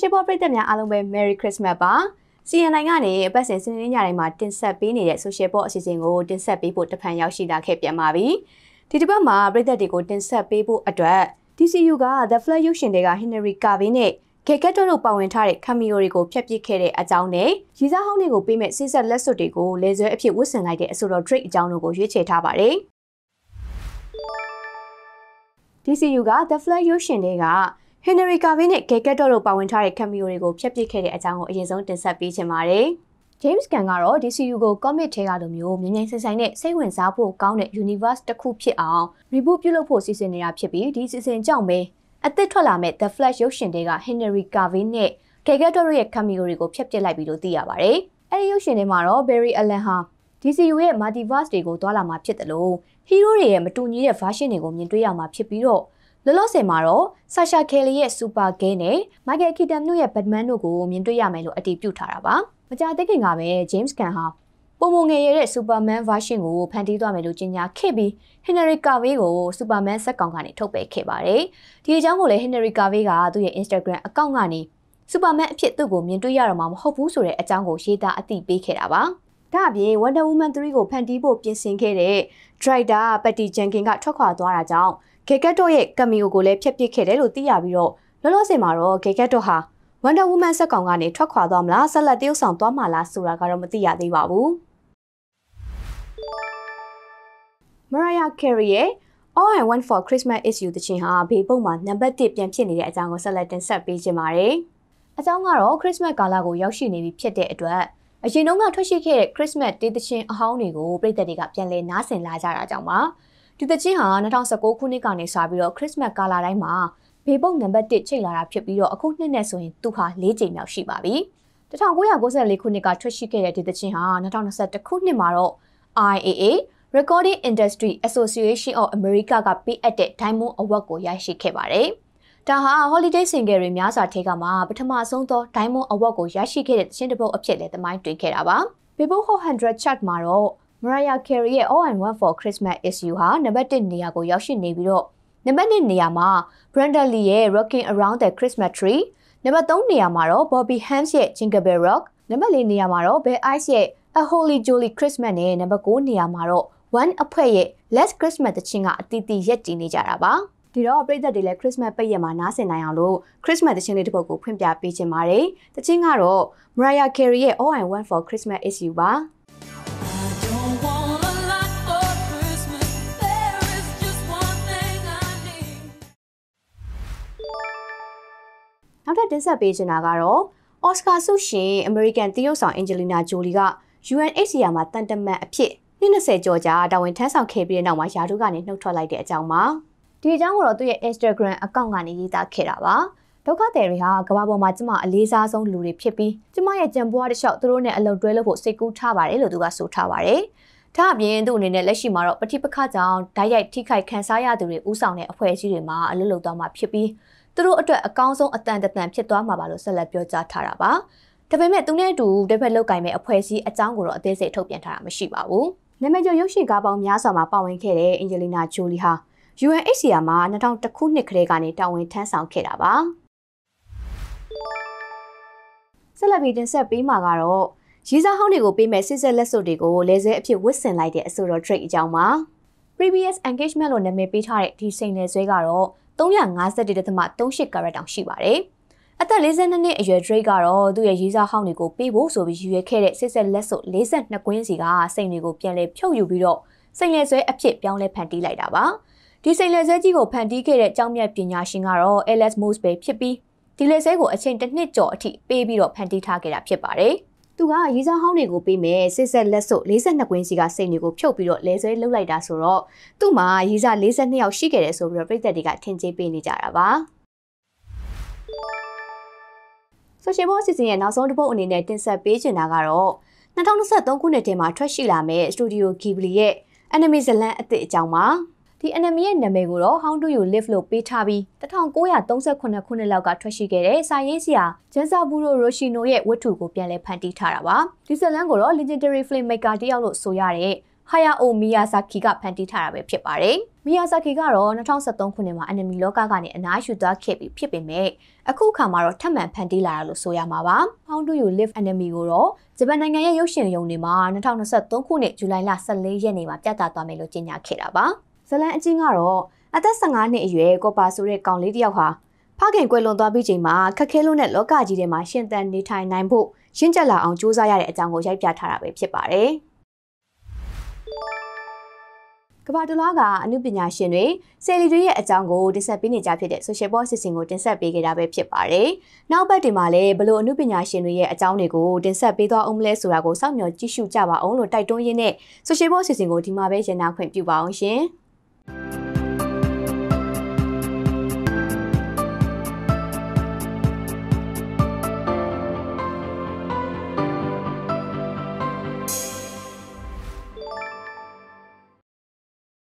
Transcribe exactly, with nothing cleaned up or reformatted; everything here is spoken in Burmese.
Social ပေါ်ပြည်သက်များအားလုံးပဲ Merry Christmas ပါ C N I ကနေပတ်စဉ်စနေနေ့ညတိုင်းမှာတင်ဆက်ပေးနေတဲ့ Social ပေါ်အစီအစဉ်ကိုတင်ဆက်ပေးဖို့တဖန်ရောက်ရှိလာခဲ့ပြန်ပါပြီဒီတစ်ပတ်မှာပြည်သက်တွေကိုတင်ဆက်ပေးဖို့အတွက် D C U က The Flash ရုပ်ရှင်တွေက Henry Carey နဲ့ Carey တို့ပါဝင်ထားတဲ့ cameo တွေကိုဖျက်ပစ်ခဲ့တဲ့အကြောင်းနဲ့ရည်စားဟောင်းတွေကိုပေးမဲ့စစ်ဆက်လက်စွပ်တွေကိုလေဆွဲအဖြစ်ဝတ်ဆင်လိုက်တဲ့အဆိုတော် Drake အကြောင်းတို့ကိုရွေးချယ်ထားပါတယ် D C U က The Flash ရုပ်ရှင်တွေက Henry Carey နဲ့ Carey တို့ပါဝင်ထားတဲ့ cameo တွေကိုဖျက်ပစ်ခဲ့တဲ့အကြောင်းကိုအရင်ဆုံးတင်ဆက်ပေးချင်ပါတယ် James Gunn ကတော့ D C U ကို comic ထဲကလိုမျိုးမြင်မြန်ဆိုင်ဆိုင်နဲ့စိတ်ဝင်စားဖို့ကောင်းတဲ့ universe တစ်ခုဖြစ်အောင် reboot ပြုလုပ်ဖို့စီစဉ်နေတာဖြစ်ပြီးဒီစီစဉ်ကြောင့်ပဲအသစ်ထွက်လာမဲ့ The Flash ရုပ်ရှင်တွေက Henry Carey နဲ့ Carey တို့ရဲ့ cameo တွေကိုဖျက်ပစ်လိုက်ပြီလို့သိရပါတယ်။အဲဒီရုပ်ရှင်တွေမှာတော့ Barry Allen ဟာ D C U ရဲ့ multiverse တွေကိုတွားလာမှာဖြစ်တယ်လို့ hero တွေရဲ့မတူညီတဲ့ version တွေကိုမြင်တွေ့ရမှာဖြစ်ပြီးတော့လောလောဆယ်မှာတော့ Sasha Calle ရဲ့ Super Gay နဲ့ Michael Keaton တို့ရဲ့ Batman တို့ကိုမြင်တွေ့ရမယ်လို့အတည်ပြုထားတာပါ။မကြာသေးခင်ကပဲ James Gunn ဟာပုံမငယ်ရတဲ့ Superman version ကိုဖန်တီးသွားမယ်လို့ကြေညာခဲ့ပြီး Henry Carey ကို Superman ဇာတ်ကောင်ကနေထုတ်ပယ်ခဲ့ပါတယ်။ဒီအကြောင်းကိုလည်း Henry Carey ကသူ့ရဲ့ Instagram အကောင့်ကနေ Superman အဖြစ်သူ့ကိုမြင်တွေ့ရတော့မှာမဟုတ်ဘူးဆိုတဲ့အကြောင်းကိုရေးသားအသိပေးခဲ့တာပါ။ဒါအပြင် Wonder Woman 3ကိုဖန်တီးဖို့ပြင်ဆင်ခဲ့တဲ့ Director Patty Jenkins ကထွက်ခွာသွားတာကြောင့် Carey တို့ရဲ့ cameo ကိုလည်းဖျက်ပစ်ခဲ့တယ်လို့သိရပြီးတော့လောလောဆယ်မှာတော့ Carey တို့ဟာ Wonder Woman ဇာတ်ကောင်ကနေထွက်ခွာသွားမလားဆက်လက်တရုပ်ဆောင်သွားမှာလားဆိုတာကတော့မသိရသေးပါဘူး။ Mariah Carey ရဲ့ All I Want for Christmas Is You တခြင်းဟာဘေးပုံမှာနံပါတ်oneပြန်ဖြစ်နေတဲ့အကြောင်းကိုဆက်လက်တင်ဆက်ပေးချင်ပါတယ်။အကြောင်းကတော့ Christmas ကာလကိုရောက်ရှိနေပြီဖြစ်တဲ့အတွက်အရင်တုန်းကထွက်ရှိခဲ့တဲ့ Christmas တေးသခြင်းအဟောင်းတွေကိုပြည်သက်တွေကပြန်လည်နားဆင်လာကြတာကြောင့်ပါ။ဒီသခြင်းဟာtwo thousand nineteenခုနှစ်ကနေစပြီးတော့ Christmas ကာလတိုင်းမှာဘေးပုံနံပါတ်oneချိန်လာတာဖြစ်ပြီးတော့အခုနှစ်နဲ့ဆိုရင်သူဟာfourချိန်မြောက်ရှိပါပြီ။nineteen ninety-fourခုနှစ်ကထွက်ရှိခဲ့တဲ့ဒီသခြင်းဟာtwenty twenty-oneခုနှစ်မှာတော့ I A A Recording Industry Association of America ကပေးအပ်တဲ့ Diamond Award ကိုရရှိခဲ့ပါတယ်။ဒါဟာ Holiday Single တွေများစွာထဲကမှပထမဆုံးသော Diamond Award ကိုရရှိခဲ့တဲ့သင်းတစ်ပုဒ်အဖြစ်လည်းသမိုင်းတွင်ခဲ့တာပါ။ Billboard Hot one hundred chart မှာတော့ Mariah Carey ရဲ့ All I Want for Christmas Is You ဟာနံပါတ်oneနေရာကိုရောက်ရှိနေပြီးတော့နံပါတ်twoနေရာမှာ Brenda Lee ရဲ့ Rocking Around the Christmas Tree နံပါတ်threeနေရာမှာတော့ Bobby Hams ရဲ့ Jingle Bell Rock နံပါတ်fourနေရာမှာတော့ Belle Ice ရဲ့ A Holly Jolly Christmas နဲ့နံပါတ်fiveနေရာမှာတော့One အဖွဲ့ရဲ့ Last Christmas တခြင်းကအတီးတီရက်တည်နေကြတာပါဒီတော့ပြည်သက်တွေလည်း Christmas ပိတ်ရက်မှာနားဆင်နိုင်အောင်လို့ Christmas တခြင်းလေးတစ်ပုဒ်ကိုဖွင့်ပြပေးခြင်းပါတယ်တခြင်းကတော့ Mariah Carey ရဲ့ All I Want for Christmas Is You ပါနောက်ထပ်တင်ဆက်ပေးချင်တာကတော့ Oscar ဆုရှင် American တရုတ်ဆောင် Angelina Jolie က U N H C R မှာတန်တမန်အဖြစ်twentyကျော်ကြာတာဝန်ထမ်းဆောင်ခဲ့ပြီးတဲ့နောက်မှာယာတုကနေနှုတ်ထွက်လိုက်တဲ့အကြောင်းပါဒီအကြောင်းကိုတော့သူရဲ့ Instagram အကောင့်ကနေရေးသားခဲ့တာပါဒုက္ခသည်တွေဟာကမ္ဘာပေါ်မှာကျမအလေးစားဆုံးလူတွေဖြစ်ပြီးကျမရဲ့ကြံပွားတစ်လျှောက်သူတို့နဲ့အလုပ်တွဲလုပ်ဖို့စိတ်ကူးထားပါတယ်လို့သူကဆိုထားပါတယ်ဒါအပြင်သူ့အနေနဲ့လက်ရှိမှာတော့ပဋိပက္ခကြောင့်ဓာတ်ရိုက်ထိခိုက်ခံစားရသူတွေဥဆောင်တဲ့အဖွဲ့အစည်းတွေမှာအလုပ်လုပ်သွားမှာဖြစ်ပြီးသူတို့အတွက်အကောင်းဆုံးအတန်တန်ဖြစ်သွားမှာပါလို့ဆက်လက်ပြောကြားထားတာပါဒါပေမဲ့သူနဲ့အတူတစ်ဖက်လောက်ကင်မဲ့အဖွဲ့အစည်းအကြောင်းကိုတော့အသေးစိတ်ထုတ်ပြန်ထားတာမရှိပါဘူးနာမည်ကျော်ရုပ်ရှင်ကားပေါင်းများစွာမှာပါဝင်ခဲ့တဲ့ Angelina Jolie ဟာ U N H C R မှာtwo thousand oneခုနှစ်ကလေးကနေတာဝန်ထမ်းဆောင်ခဲ့တာပါဆက်လက်ပြီးတင်ဆက်ပေးမှာကတော့ရေးစားဟောင်းတွေကိုပေးမဲ့စစ်ဆက်လက်စွပ်တွေကိုလဲဆွဲအဖြစ်ဝတ်ဆင်လိုက်တဲ့အဆိုတော် Drake အကြောင်းပါ Previous Engagement လို့နာမည်ပေးထားတဲ့ဒီစိန်လဲဆွဲကတော့three fifty-one point three eight ကာရက်တောင်ရှိပါတယ်အသက်forty-twoနှစ်အရွယ် Drake ကတော့သူ့ရဲ့ရေးစားဟောင်းတွေကိုပေးဖို့ဆိုပြီးရည်ရွယ်ခဲ့တဲ့စစ်ဆက်လက်စွပ်forty-twoကွင်းစီကစိန်တွေကိုပြန်လဲဖြုတ်ယူပြီးတော့စိန်လဲဆွဲအဖြစ်ပြောင်းလဲဖန်တီးလိုက်တာပါဒီစိန်လဲဆွဲကြီးကိုဖန်တီးခဲ့တဲ့ကျောင်းမြတ်ပညာရှင်ကတော့ Alex Moss ပဲဖြစ်ပြီးဒီလဲဆွဲကိုအချိန်တစ်နှစ်ကျော်အထိပေးပြီးတော့ဖန်တီးထားခဲ့တာဖြစ်ပါတယ်သူကရေးစားဟောင်းတွေကိုပေးမယ်စစ်ဆက်လက်စွပ်forty-twoကွင်းစီကစိန်တွေကိုဖြုတ်ပြီးတော့လဲဆွဲလှုပ်လိုက်တာဆိုတော့သူ့မှာရေးစားforty-twoယောက်ရှိခဲ့တယ်ဆိုပြီးတော့ပြည်သက်တွေကထင်ကြေးပေးနေကြတာပါSocial ပေါ်အစီအစဉ်ရဲ့နောက်ဆုံးတစ်ပုဒ်အနေနဲ့တင်ဆက်ပေးချင်တာကတော့twenty twenty-threeခုနှစ်ထဲမှာထွက်ရှိလာမဲ့ Studio Ghibli ရဲ့ anime ဇာတ်လမ်းအသစ်အကြောင်းပါဒီ anime ရဲ့နာမည်ကိုတော့ How Do You Live လို့ပေးထားပြီးnineteen thirty-sevenခုနှစ်လောက်ကထွက်ရှိခဲ့တဲ့စာရေးဆရာ Genzaburo Yoshino ရဲ့ဝတ္ထုကိုပြန်လည်ဖန်တီးထားတာပါဒီဇာတ်လမ်းကိုတော့ legendary filmmaker တယောက်လို့ဆိုရတဲ့ဟာယာအိုမီယာဇာကီကဖန်တီးထားတာပဲဖြစ်ပါတယ်။မီယာဇာကီကတော့၂၀၁၃ခုနှစ်မှာ enemy လောကကနေအနားယူသွားခဲ့ပြီးဖြစ်ပေမဲ့အခုအခါမှာတော့ထပ်မံဖန်တီးလာတာလို့ဆိုရမှာပါ။ How do you live enemy ကိုတော့ဂျပန်နိုင်ငံရဲ့ရုပ်ရှင်ရုံတွေမှာ၂၀၂၃ခုနှစ်ဇူလိုင်လ၁၄ရက်နေ့မှာပြသသွားမယ်လို့ကြေညာခဲ့တာပါ။ဇလန်အချင်းကတော့အသက်၁၅နှစ်အရွယ်ကောပါဆိုတဲ့ကောင်လေးတစ်ယောက်ဟာဖခင်ကွယ်လွန်သွားပြီးချိန်မှာခက်ခဲလို့နဲ့လောကကြီးထဲမှာရှင်သန်နေထိုင်နိုင်ဖို့ရင့်ကျက်လာအောင်ကြိုးစားရတဲ့အကြောင်းကိုရိုက်ပြထားတာပဲဖြစ်ပါတယ်။ကမ္ဘာတလွှားကအမှုပညာရှင်တွေဆယ်လီတွေရဲ့အကြောင်းကိုတင်ဆက်ပေးနေကြဖြစ်တဲ့ Social Boss စီစဉ်ကိုတင်ဆက်ပေးခဲ့တာပဲဖြစ်ပါတယ်။နောက်ပတ်တွေမှာလည်းဘလို့အမှုပညာရှင်တွေရဲ့အကြောင်းတွေကိုတင်ဆက်ပေးသွားအောင်မလဲဆိုတာကိုစောင့်မျှော်ကြည့်ရှုကြပါအောင်လို့တိုက်တွန်းရင်းနဲ့ Social Boss စီစဉ်ကိုဒီမှာပဲရန်နာခွင့်ပြုပါအောင်ရှင်။